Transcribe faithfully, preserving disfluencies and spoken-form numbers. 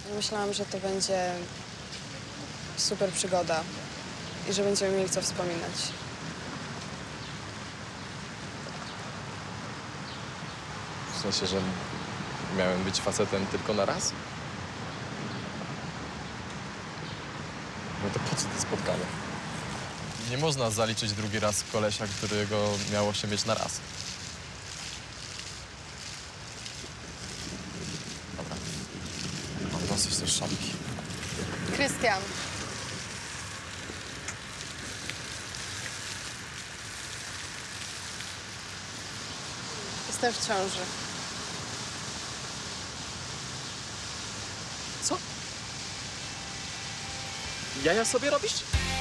Myślałam, że to będzie super przygoda i że będziemy mieli co wspominać. W sensie, że miałem być facetem tylko na raz? No to po co to spotkanie? Nie można zaliczyć drugi raz kolesia, którego miało się mieć na raz. Dobra. Mam dosyć też szopki. Krystian. Jestem w ciąży. Co? Jaja sobie robisz?